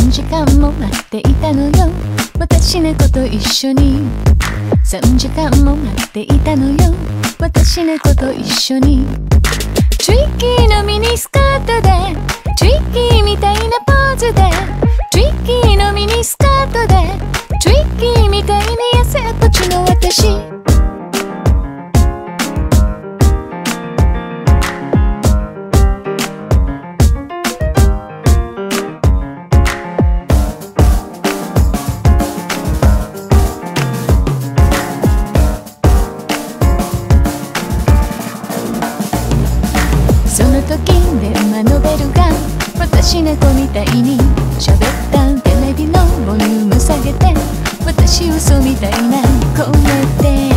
3時間も待っていたのよ、私猫と一緒に。3時間も待っていたのよ、私猫と一緒に。トゥイッギーのミニスカートで、トゥイッギーみたいなポーズで、トゥイッギーのミニスカートで、トゥイッギーみたいに痩せっぽちの私。その時電話のベルが私猫みたいに喋った。テレビのボリューム下げて、私嘘みたいな声で。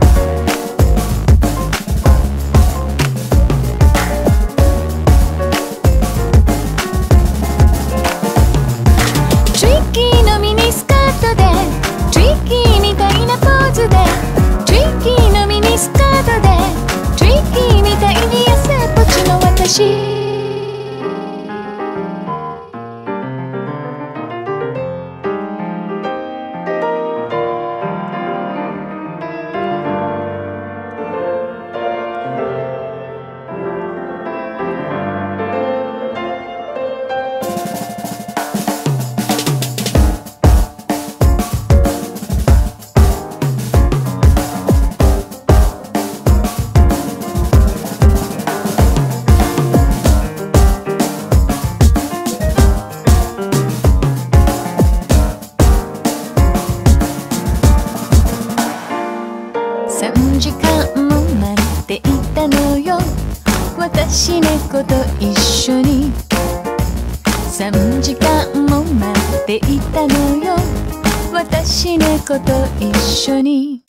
トゥイッギーのミニスカートで、トゥイッギーみたいなポーズで、トゥイッギーのミニスカートで、トゥイッギーみたいに痩せっぽちの私。3時間も待っていたのよ、私猫と一緒に。3時間も待っていたのよ、私猫と一緒に。